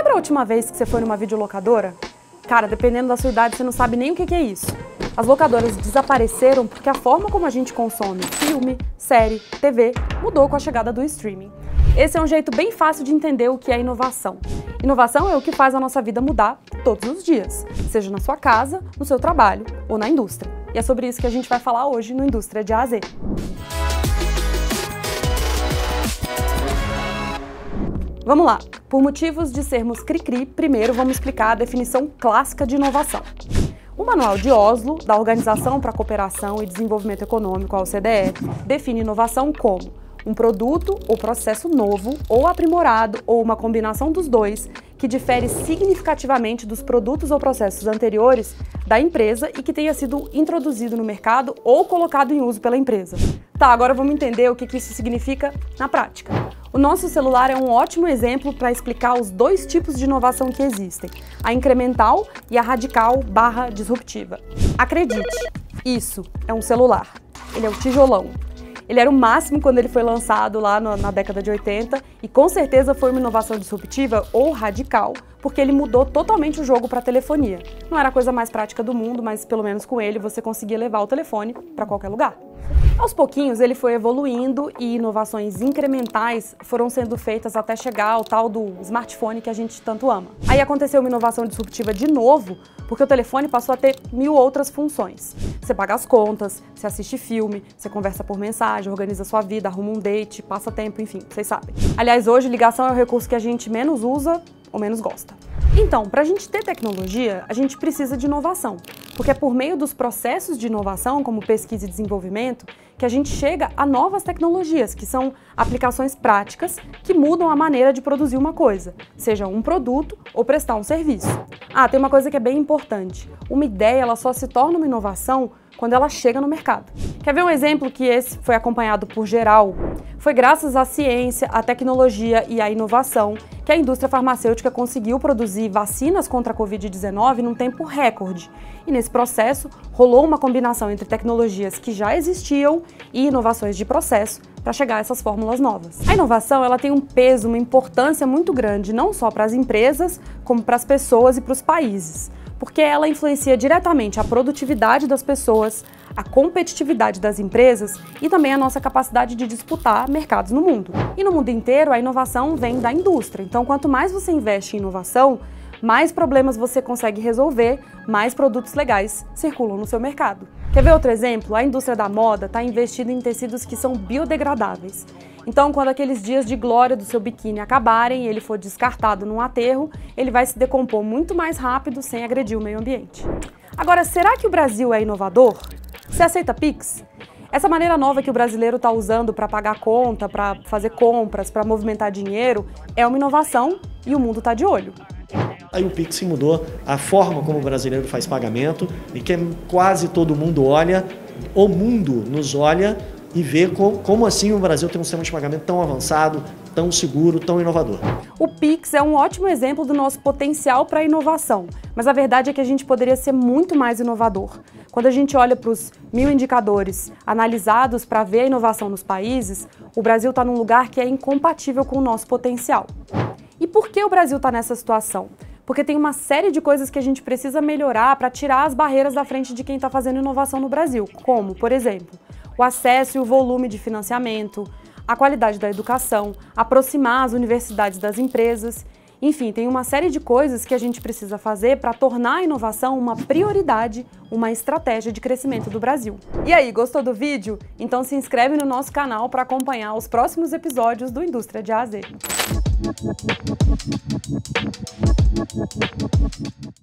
Lembra a última vez que você foi numa videolocadora? Cara, dependendo da sua idade, você não sabe nem o que é isso. As locadoras desapareceram porque a forma como a gente consome filme, série, TV mudou com a chegada do streaming. Esse é um jeito bem fácil de entender o que é inovação. Inovação é o que faz a nossa vida mudar todos os dias, seja na sua casa, no seu trabalho ou na indústria. E é sobre isso que a gente vai falar hoje no Indústria de A a Z. Vamos lá! Por motivos de sermos cri-cri, primeiro vamos explicar a definição clássica de inovação. O Manual de Oslo, da Organização para a Cooperação e Desenvolvimento Econômico, a OCDE, define inovação como um produto ou processo novo ou aprimorado ou uma combinação dos dois que difere significativamente dos produtos ou processos anteriores da empresa e que tenha sido introduzido no mercado ou colocado em uso pela empresa. Tá, agora vamos entender o que isso significa na prática. O nosso celular é um ótimo exemplo para explicar os dois tipos de inovação que existem, a incremental e a radical/disruptiva. Acredite, isso é um celular. Ele é um tijolão. Ele era o máximo quando ele foi lançado lá na década de 80 e com certeza foi uma inovação disruptiva ou radical, porque ele mudou totalmente o jogo para a telefonia. Não era a coisa mais prática do mundo, mas pelo menos com ele você conseguia levar o telefone para qualquer lugar. Aos pouquinhos ele foi evoluindo e inovações incrementais foram sendo feitas até chegar ao tal do smartphone que a gente tanto ama. Aí aconteceu uma inovação disruptiva de novo, porque o telefone passou a ter 1000 outras funções. Você paga as contas, você assiste filme, você conversa por mensagem, organiza sua vida, arruma um date, passa tempo, enfim, vocês sabem. Aliás, hoje ligação é o recurso que a gente menos usa ou menos gosta. Então, para a gente ter tecnologia, a gente precisa de inovação, porque é por meio dos processos de inovação, como pesquisa e desenvolvimento, que a gente chega a novas tecnologias, que são aplicações práticas que mudam a maneira de produzir uma coisa, seja um produto ou prestar um serviço. Ah, tem uma coisa que é bem importante. Uma ideia, ela só se torna uma inovação quando ela chega no mercado. Quer ver um exemplo que esse foi acompanhado por geral? Foi graças à ciência, à tecnologia e à inovação que a indústria farmacêutica conseguiu produzir vacinas contra a Covid-19 num tempo recorde. E nesse processo, rolou uma combinação entre tecnologias que já existiam e inovações de processo para chegar a essas fórmulas novas. A inovação, ela tem um peso, uma importância muito grande, não só para as empresas, como para as pessoas e para os países, porque ela influencia diretamente a produtividade das pessoas, a competitividade das empresas e também a nossa capacidade de disputar mercados no mundo. E no mundo inteiro, a inovação vem da indústria. Então, quanto mais você investe em inovação, mais problemas você consegue resolver, mais produtos legais circulam no seu mercado. Quer ver outro exemplo? A indústria da moda está investindo em tecidos que são biodegradáveis. Então, quando aqueles dias de glória do seu biquíni acabarem e ele for descartado num aterro, ele vai se decompor muito mais rápido sem agredir o meio ambiente. Agora, será que o Brasil é inovador? Você aceita Pix? Essa maneira nova que o brasileiro está usando para pagar conta, para fazer compras, para movimentar dinheiro, é uma inovação e o mundo está de olho. Aí o Pix mudou a forma como o brasileiro faz pagamento e que quase todo mundo olha, o mundo nos olha e vê como assim o Brasil tem um sistema de pagamento tão avançado, tão seguro, tão inovador. O Pix é um ótimo exemplo do nosso potencial para a inovação, mas a verdade é que a gente poderia ser muito mais inovador. Quando a gente olha para os 1000 indicadores analisados para ver a inovação nos países, o Brasil está num lugar que é incompatível com o nosso potencial. E por que o Brasil está nessa situação? Porque tem uma série de coisas que a gente precisa melhorar para tirar as barreiras da frente de quem está fazendo inovação no Brasil, como, por exemplo, o acesso e o volume de financiamento, a qualidade da educação, aproximar as universidades das empresas. Enfim, tem uma série de coisas que a gente precisa fazer para tornar a inovação uma prioridade, uma estratégia de crescimento do Brasil. E aí, gostou do vídeo? Então se inscreve no nosso canal para acompanhar os próximos episódios do Indústria de A a Z.